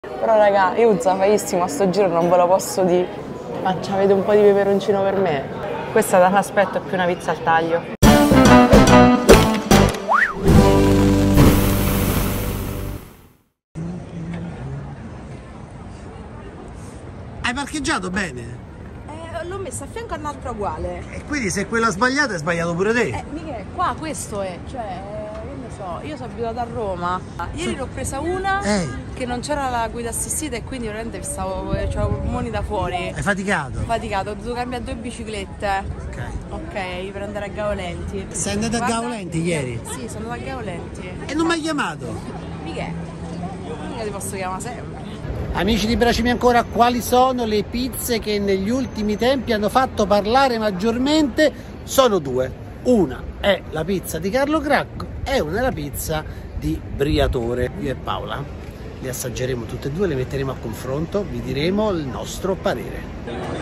Però raga, io zafaissimo a sto giro, non ve lo posso dire. Ma avete un po' di peperoncino per me? Questa dall'aspetto è più una pizza al taglio. Hai parcheggiato bene? L'ho messa a fianco a un'altra uguale. E quindi se quella sbagliata hai sbagliato pure te. Michele, qua questo è, cioè, che ne so, io sono abituata a Roma. Ieri l'ho presa una che non c'era la guida assistita e quindi veramente c'avevo i polmoni da fuori. Hai faticato? Faticato, ho dovuto cambiare 2 biciclette. Ok, per andare a Gaolenti. Sei andata a Gaolenti ieri? Sì, sono andata a Gaolenti. E non mi hai chiamato? Michele, mica ti posso chiamare sempre. Amici di Bracimi Ancora, quali sono le pizze che negli ultimi tempi hanno fatto parlare maggiormente? Sono due. Una è la pizza di Carlo Cracco e una è la pizza di Briatore. Io e Paola le assaggeremo tutte e due, le metteremo a confronto, vi diremo il nostro parere.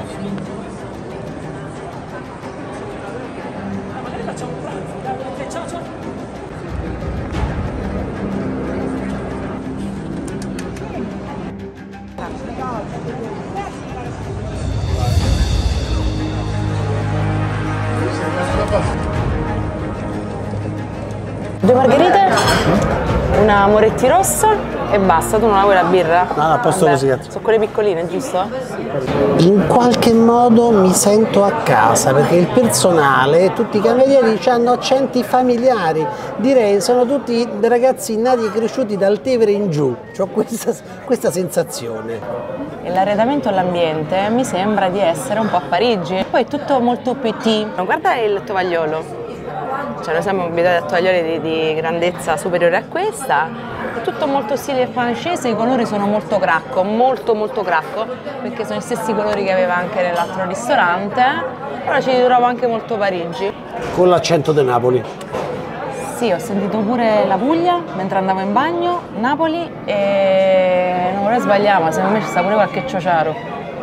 Due margherite, una Moretti rossa e basta. Tu non la vuoi la birra? No, a posto così. Sono quelle piccoline, giusto? In qualche modo mi sento a casa perché il personale, tutti i camerieri hanno accenti familiari, direi sono tutti ragazzi nati e cresciuti dal Tevere in giù, ho questa sensazione. E l'arredamento e l'ambiente mi sembra di essere un po' a Parigi, poi è tutto molto petit. Guarda il tovagliolo. Cioè, noi siamo abituati a tovaglioli di grandezza superiore a questa, è tutto molto stile francese, i colori sono molto cracco, molto cracco, perché sono gli stessi colori che aveva anche nell'altro ristorante, però ci ritrovo anche molto Parigi. Con l'accento di Napoli. Sì, ho sentito pure la Puglia mentre andavo in bagno, Napoli, e non vorrei sbagliare, ma secondo me ci sta pure qualche ciociaro.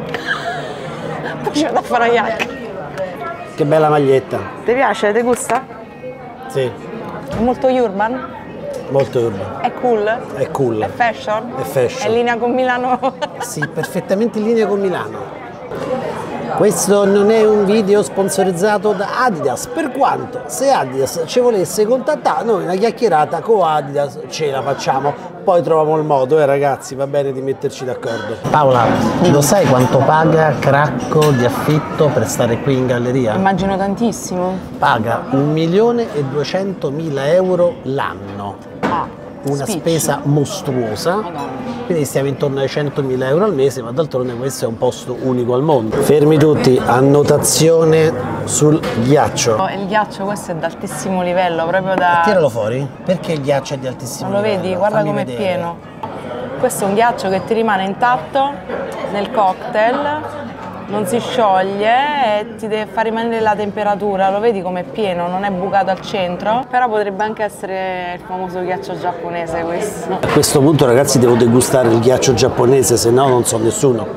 Poi ci vado a fare la chiacchiera. Che bella maglietta. Ti piace? Ti gusta? Sì. È molto urban? Molto urban. È cool? È cool. È fashion? È fashion. È in linea con Milano? Sì, perfettamente in linea con Milano. Questo non è un video sponsorizzato da Adidas, per quanto se Adidas ci volesse contattare, noi una chiacchierata con Adidas ce la facciamo, poi troviamo il modo, ragazzi, va bene, di metterci d'accordo. Paola, lo sai quanto paga Cracco di affitto per stare qui in galleria? Immagino tantissimo. Paga 1.200.000 euro l'anno. Una spesa mostruosa, quindi stiamo intorno ai 100.000 euro al mese, ma d'altronde questo è un posto unico al mondo. Fermi tutti, annotazione sul ghiaccio. Il ghiaccio questo è d'altissimo livello, proprio da... Tiralo fuori, perché il ghiaccio è di altissimo non lo livello? vedi? Guarda com'è pieno. Questo è un ghiaccio che ti rimane intatto nel cocktail, non si scioglie e ti deve far rimanere la temperatura, lo vedi com'è pieno, non è bucato al centro, però potrebbe anche essere il famoso ghiaccio giapponese questo. A questo punto, ragazzi, devo degustare il ghiaccio giapponese, se no non so nessuno.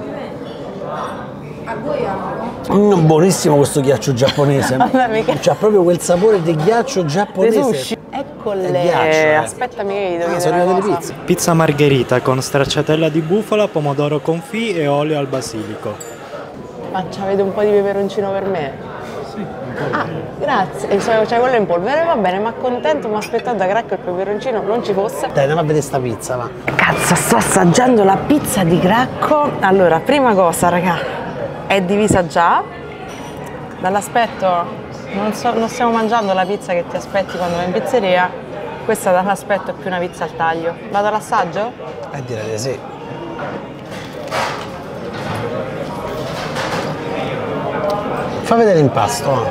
Buonissimo questo ghiaccio giapponese, c'ha proprio quel sapore di ghiaccio giapponese. Eccole, aspettami che vedo sono arrivate le pizze. Pizza margherita con stracciatella di bufala, pomodoro confit e olio al basilico. Ma avete un po' di peperoncino per me? Sì. Ah, grazie. C'è quello in polvere, va bene, ma contento, mi aspettavo da Cracco il peperoncino non ci fosse. Dai, andiamo a vedere sta pizza, va. Cazzo, sto assaggiando la pizza di Cracco. Allora, prima cosa, raga, è divisa già. Dall'aspetto, non stiamo mangiando la pizza che ti aspetti quando vai in pizzeria. Questa dall'aspetto è più una pizza al taglio. Vado all'assaggio? Direi di sì. Fa vedere l'impasto.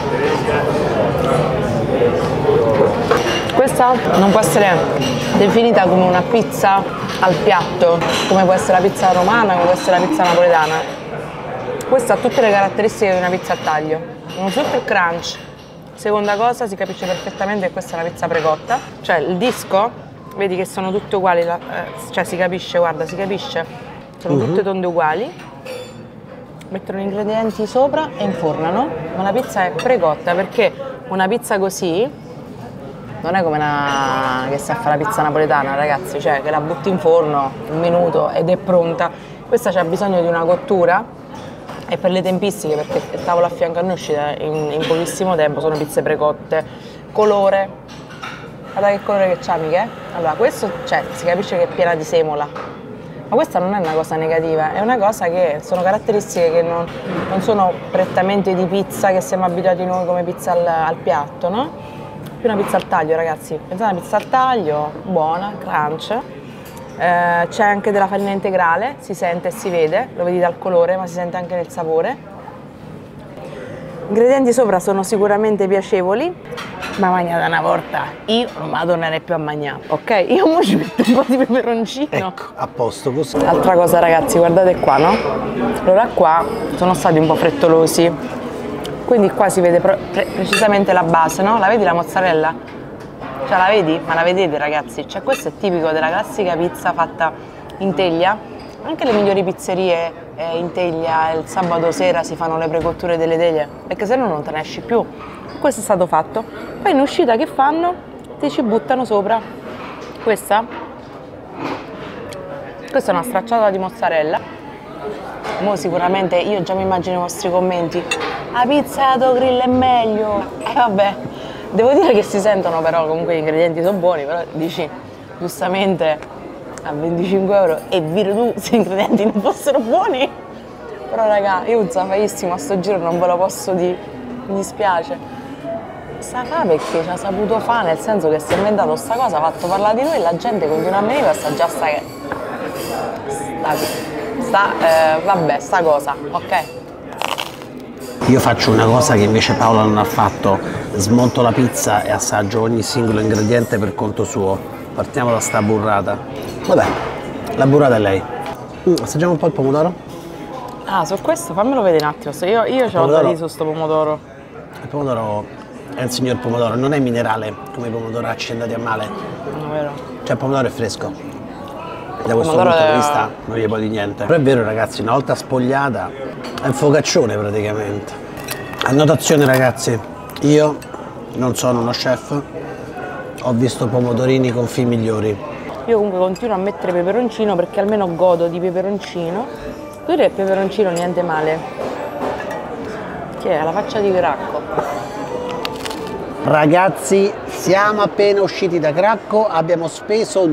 Questa non può essere definita come una pizza al piatto, come può essere la pizza romana, come può essere la pizza napoletana. Questa ha tutte le caratteristiche di una pizza al taglio. Un super crunch. Seconda cosa, si capisce perfettamente che questa è una pizza precotta. Cioè il disco, vedi che sono tutte uguali, cioè si capisce, guarda, si capisce. Sono tutte tonde uguali. Mettono gli ingredienti sopra e infornano, ma la pizza è precotta perché una pizza così non è come che si fa la pizza napoletana, ragazzi, cioè che la butti in forno un minuto ed è pronta. Questa c'ha bisogno di una cottura e per le tempistiche, perché il tavolo a fianco a noi è uscita in pochissimo tempo, sono pizze precotte. Colore, guarda che colore che c'ha, Michele. Allora, questo cioè, si capisce che è piena di semola, ma questa non è una cosa negativa, è una cosa che sono caratteristiche che non sono prettamente di pizza che siamo abituati noi come pizza al piatto, no? Più una pizza al taglio, ragazzi. Pensate a una pizza al taglio, buona, crunch. C'è anche della farina integrale, si sente e si vede, lo vedi dal colore, ma si sente anche nel sapore. Gli ingredienti sopra sono sicuramente piacevoli, ma mangiata una volta, io non me la tornerei più a mangiare, ok? Io mo ci metto un po' di peperoncino. Ecco, a posto così. Altra cosa, ragazzi, guardate qua, no? Allora qua sono stati un po' frettolosi, quindi qua si vede precisamente la base, no? La vedi la mozzarella? Cioè la vedi? Ma la vedete, ragazzi? Cioè questo è tipico della classica pizza fatta in teglia. Anche le migliori pizzerie in teglia il sabato sera si fanno le precotture delle teglie, perché se no non te ne esci più. Questo è stato fatto. Poi in uscita che fanno? Ti ci buttano sopra questa è una stracciata di mozzarella. Mo sicuramente io già mi immagino i vostri commenti: la pizza da grill è meglio. Vabbè, devo dire che si sentono, però comunque gli ingredienti sono buoni, però dici giustamente a 25 euro e virtù se gli ingredienti non fossero buoni. Però raga, io un zafaissimo a sto giro non ve lo posso dire, mi dispiace. Sa fa perché ci ha saputo fare, nel senso che si è inventato sta cosa, ha fatto parlare di noi e la gente continua a venire per assaggiare sta cosa, ok? Io faccio una cosa che invece Paola non ha fatto, smonto la pizza e assaggio ogni singolo ingrediente per conto suo. Partiamo da sta burrata. Vabbè, la burrata è lei. Assaggiamo un po' il pomodoro? Ah, su questo fammelo vedere un attimo, io ce l'ho da dire su sto pomodoro. Il pomodoro è il signor pomodoro, non è minerale come i pomodoracci andati a male. Non è vero. Cioè il pomodoro è fresco. Da questo punto di vista non gli può dire niente. Però è vero, ragazzi, una volta spogliata è un focaccione praticamente. Annotazione, ragazzi, io non sono uno chef, ho visto pomodorini con film migliori. Io comunque continuo a mettere peperoncino perché almeno godo di peperoncino. Tu direi peperoncino niente male. Che è la faccia di Cracco. Ragazzi, siamo appena usciti da Cracco, abbiamo speso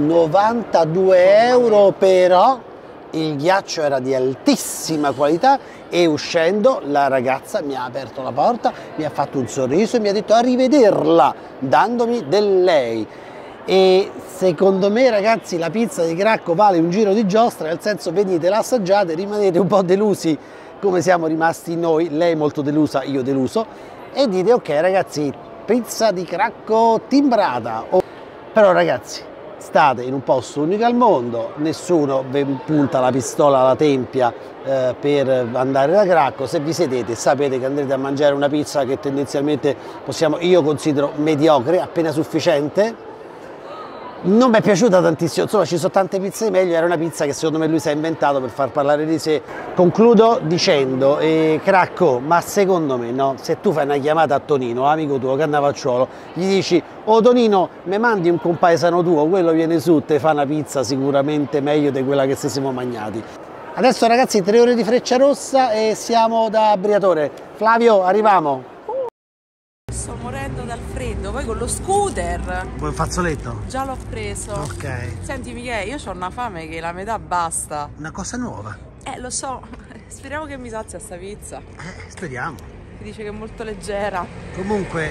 92 euro, però il ghiaccio era di altissima qualità e uscendo la ragazza mi ha aperto la porta, mi ha fatto un sorriso e mi ha detto arrivederla, dandomi del lei. E secondo me, ragazzi, la pizza di Cracco vale un giro di giostra, nel senso venite, la assaggiate, rimanete un po' delusi come siamo rimasti noi, lei molto delusa, io deluso, e dite ok ragazzi, pizza di Cracco timbrata. Però ragazzi, state in un posto unico al mondo, nessuno vi punta la pistola alla tempia per andare da Cracco. Se vi sedete sapete che andrete a mangiare una pizza che tendenzialmente io considero mediocre, appena sufficiente. Non mi è piaciuta tantissimo, insomma ci sono tante pizze meglio, era una pizza che secondo me lui si è inventato per far parlare di sé. Concludo dicendo, Cracco, ma secondo me no, se tu fai una chiamata a Tonino, amico tuo, Cannavacciuolo, gli dici "Oh Tonino, mi mandi un compaesano tuo, quello viene su, te fa una pizza sicuramente meglio di quella che siamo mangiati". Adesso ragazzi 3 ore di Frecciarossa e siamo da Briatore. Flavio, arriviamo. Sto morendo dal freddo, poi con lo scooter. Vuoi un fazzoletto? Già l'ho preso. Ok. Senti Michele, io ho una fame che la metà basta. Una cosa nuova. Lo so, speriamo che mi sazia sta pizza. Speriamo. Mi dice che è molto leggera. Comunque,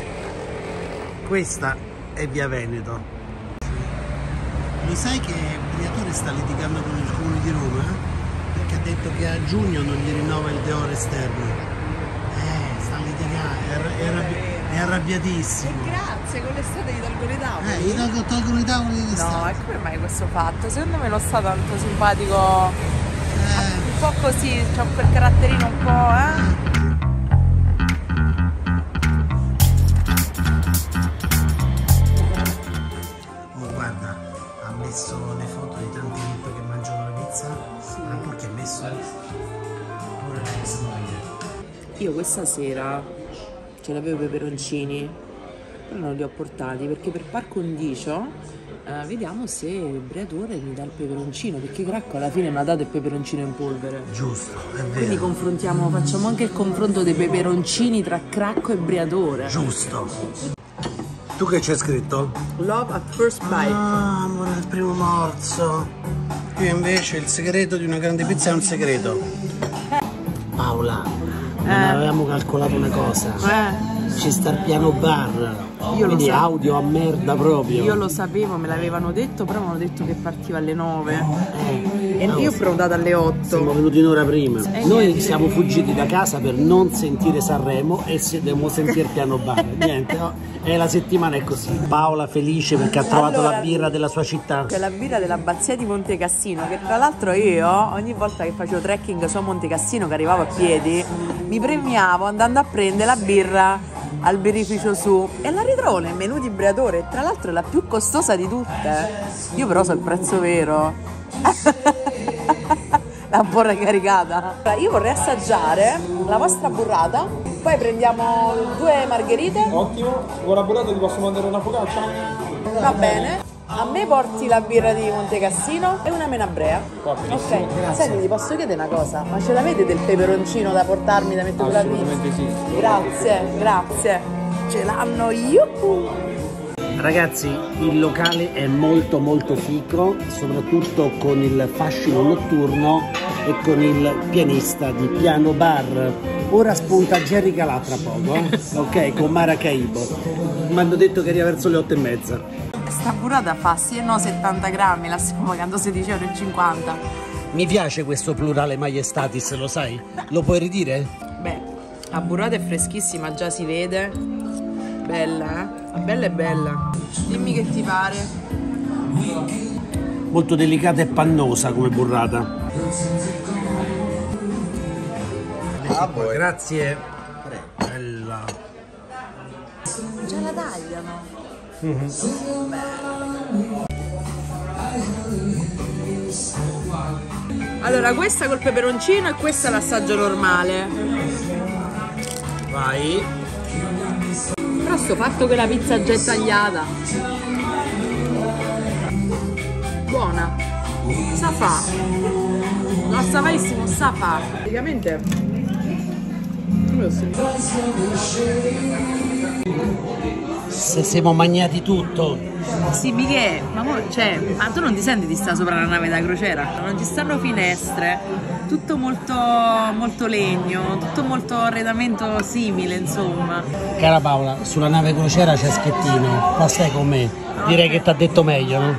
questa è Via Veneto. Lo sai che Briatore sta litigando con il Comune di Roma? Perché ha detto che a giugno non gli rinnova il deoro esterno. Sta litigando, è arrabbiatissimo. Grazie, con l'estate gli tolgo le tavole. Gli tolgono i tavoli di l'estate. No, e come mai questo fatto? Secondo me non sta tanto simpatico. Un po' così, c'ha quel caratterino un po', Oh guarda, ha messo le foto di tanti VIP che mangiano la pizza. Sì. Ma perché ha messo? Ora io questa sera ce l'avevo i peperoncini, però non li ho portati perché per par condicio vediamo se il Briatore mi dà il peperoncino, perché Cracco alla fine mi ha dato il peperoncino in polvere. Giusto, è vero. Quindi confrontiamo, facciamo anche il confronto dei peperoncini tra Cracco e Briatore. Giusto. Tu che c'è scritto? Love at first bite. Ah, amore al primo morso. Io invece il segreto di una grande pizza è un segreto. Paola, non avevamo calcolato una cosa. Ci sta il piano bar. Quindi audio a merda proprio. Io lo sapevo, me l'avevano detto, però mi hanno detto che partiva alle 9 e io ho prenotato alle 8. Siamo venuti un'ora prima. Noi siamo fuggiti da casa per non sentire Sanremo e dobbiamo sentire piano bar. Niente, no? E la settimana è così. Paola felice perché ha trovato la birra della sua città. C'è la birra dell'abbazia di Monte Cassino, che tra l'altro io ogni volta che facevo trekking su Monte Cassino, che arrivavo a piedi, mi premiavo andando a prendere la birra al birrificio su e la ritrovo nel menù di Briatore, tra l'altro è la più costosa di tutte. Io però so il prezzo vero. L'ha un po' ricaricata. Io vorrei assaggiare la vostra burrata, poi prendiamo 2 margherite. Ottimo, con la burrata ti posso mandare una focaccia? Va bene. A me porti la birra di Monte Cassino e una menabrea. Ok, senti, ti posso chiedere una cosa? Ma ce l'avete del peperoncino da portarmi, da mettere sulla pizza? Assolutamente sì. Grazie, grazie. Ce l'hanno io. Ragazzi, il locale è molto molto fico, soprattutto con il fascino notturno e con il pianista di Piano Bar. Ora spunta Jerry Calà tra poco, ok, con Maracaibo. Mi hanno detto che arriva verso le 8:30. Sta burrata fa sì e no 70 grammi, la stiamo pagando 16,50 €. Mi piace questo plurale maiestatis, lo sai? Lo puoi ridire? Beh, la burrata è freschissima, già si vede. Bella, bella e bella. Dimmi che ti pare. Molto delicata e pannosa come burrata. Grazie. Bella. Già la tagliano. Allora, questa col peperoncino e questa l'assaggio normale. Vai. Però sto fatto che la pizza già è tagliata. Buona. Sa fa. Non sa malissimo, sa fa. Praticamente. Se siamo magnati tutto. Sì, Michè, ma tu non ti senti di stare sopra la nave da crociera? Non ci stanno finestre, tutto molto, molto legno, tutto molto arredamento simile, insomma. Cara Paola, sulla nave crociera c'è Schettino, ma stai con me. Direi che ti ha detto meglio, no?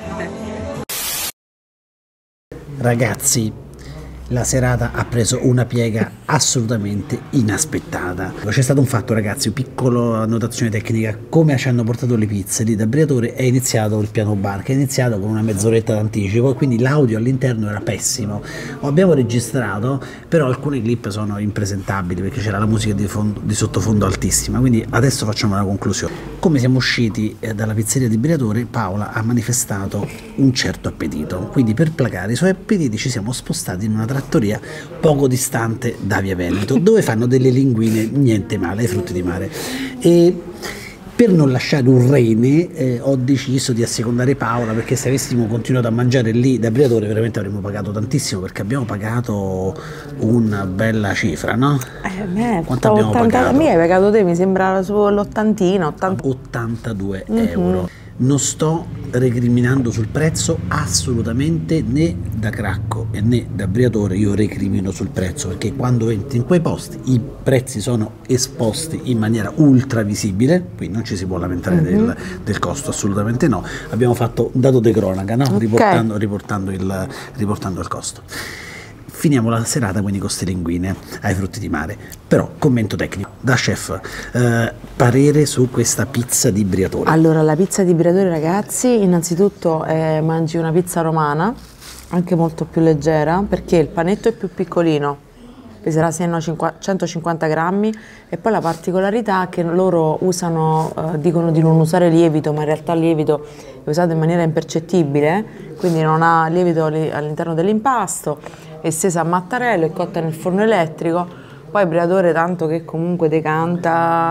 Ragazzi, la serata ha preso una piega assolutamente inaspettata. C'è stato un fatto, ragazzi, una piccola annotazione tecnica: come ci hanno portato le pizze lì da Briatore è iniziato il piano bar, che è iniziato con una mezz'oretta d'anticipo e quindi l'audio all'interno era pessimo. Abbiamo registrato, però alcune clip sono impresentabili perché c'era la musica di sottofondo altissima, quindi adesso facciamo una conclusione. Come siamo usciti dalla pizzeria di Briatore, Paola ha manifestato un certo appetito, quindi per placare i suoi appetiti ci siamo spostati in una trattoria poco distante da Via Veneto, dove fanno delle linguine niente male ai frutti di mare. E per non lasciare un rene ho deciso di assecondare Paola, perché se avessimo continuato a mangiare lì da Briatore veramente avremmo pagato tantissimo, perché abbiamo pagato una bella cifra, no? Quanto abbiamo pagato? Mi hai pagato te, mi sembra sull'80, 82 euro. Non sto recriminando sul prezzo assolutamente, né da Cracco e né da Briatore io recrimino sul prezzo, perché quando entri in quei posti i prezzi sono esposti in maniera ultra visibile, quindi non ci si può lamentare del costo, assolutamente no. Abbiamo fatto un dato di cronaca, no? riportando il costo. Finiamo la serata quindi con queste linguine ai frutti di mare. Però, commento tecnico da chef, parere su questa pizza di Briatore. Allora, la pizza di Briatore, ragazzi, innanzitutto mangi una pizza romana, anche molto più leggera, perché il panetto è più piccolino, peserà 150 grammi, e poi la particolarità è che loro usano, dicono di non usare lievito, ma in realtà il lievito è usato in maniera impercettibile, quindi non ha lievito all'interno dell'impasto, è stesa a mattarello, è cotta nel forno elettrico. Poi Briatore, tanto che comunque decanta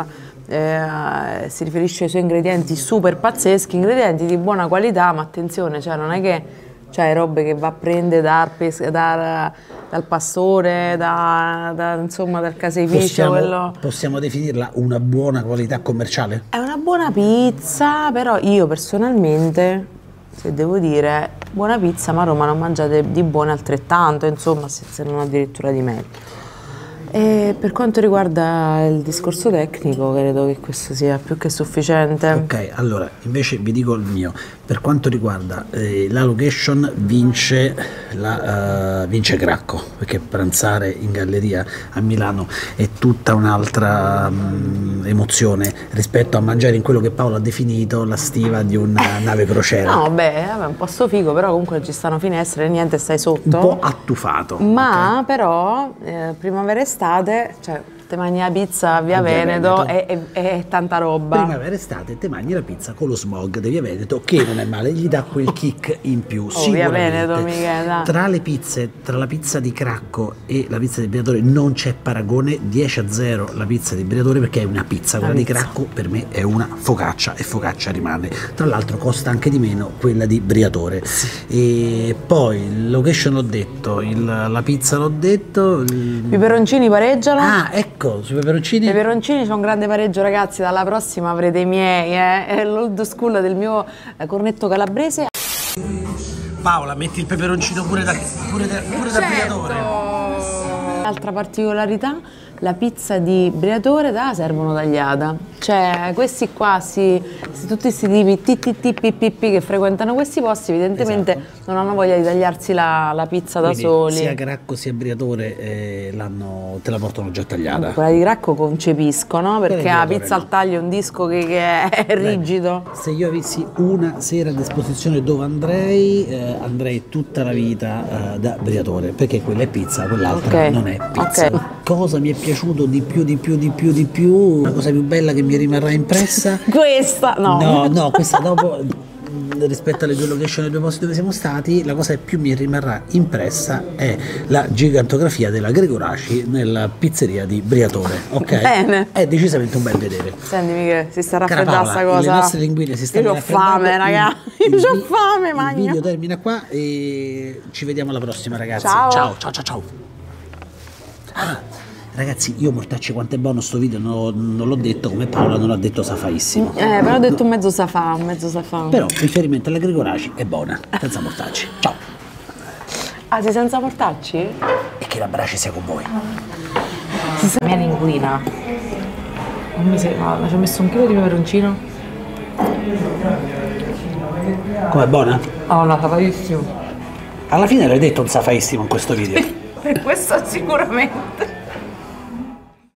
si riferisce ai suoi ingredienti super pazzeschi, ingredienti di buona qualità, ma attenzione, cioè non è che c'hai robe che va a prendere dal pastore, insomma dal caseificio. Possiamo definirla una buona qualità commerciale? È una buona pizza, però io personalmente, se devo dire, buona pizza, ma a Roma non mangiate di buone altrettanto, insomma, se non addirittura di meglio. E per quanto riguarda il discorso tecnico, credo che questo sia più che sufficiente. Ok, allora invece vi dico il mio. Per quanto riguarda la location, vince Cracco, perché pranzare in galleria a Milano è tutta un'altra emozione rispetto a mangiare in quello che Paolo ha definito la stiva di una nave crociera. No, beh, è un posto figo, però comunque ci stanno finestre e niente, stai sotto. Un po' attufato. Ma okay. Però primavera estate, cioè te mangi la pizza a Via Veneto e tanta roba. Primavera estate te mangi la pizza con lo smog di Via Veneto, che non è male, gli dà quel kick in più. Via Veneto, Michele. Tra le pizze, tra la pizza di Cracco e la pizza di Briatore non c'è paragone, 10-0 la pizza di Briatore, perché è una pizza, quella di Cracco per me è una focaccia e focaccia rimane. Tra l'altro costa anche di meno quella di Briatore. E poi location l'ho detto, la pizza l'ho detto. I peperoncini pareggiano. Ah, ecco, sui peperoncini. I peperoncini c'è un grande pareggio, ragazzi, dalla prossima avrete i miei, è l'old school del mio cornetto calabrese. Paola, metti il peperoncino pure da Briatore. Altra particolarità, la pizza di Briatore la servono tagliata. Cioè, questi qua, tutti questi tipi pippi che frequentano questi posti, evidentemente non hanno voglia di tagliarsi la pizza da soli. Sia Cracco sia Briatore te la portano già tagliata. Quella di Cracco concepisco, no? Perché la pizza al taglio è un disco che è rigido. Se io avessi una sera a disposizione dove andrei tutta la vita da Briatore, perché quella è pizza, quell'altra non è pizza. Okay. Cosa mi è piaciuto di più, la cosa più bella che mi rimarrà impressa? Questa, no. No, questa dopo, rispetto alle due location dei due posti dove siamo stati, la cosa che più mi rimarrà impressa è la gigantografia della Gregoraci nella pizzeria di Briatore. Ok? Bene. È decisamente un bel vedere. Senti Michele, si sta raffreddando sta cosa. Le nostre linguine si stanno raffreddando. Io ho fame, raga. Io ho fame, magna. Il video termina qua e ci vediamo alla prossima, ragazzi. Ciao. Ciao. Ragazzi, io mortacci quanto è buono sto video, non l'ho detto come Paola non l'ha detto safaissimo. Però ho detto un mezzo safà. Però riferimento alla Gregoraci è buona, senza mortacci. Ciao. Ah, sei senza mortacci? E che la brace sia con voi. La mia linguina. Non mi sembra, ci ho messo un chilo di peperoncino. Com'è buona? Oh, no, safatissimo. Alla fine l'hai detto un safaissimo in questo video. Per questo sicuramente.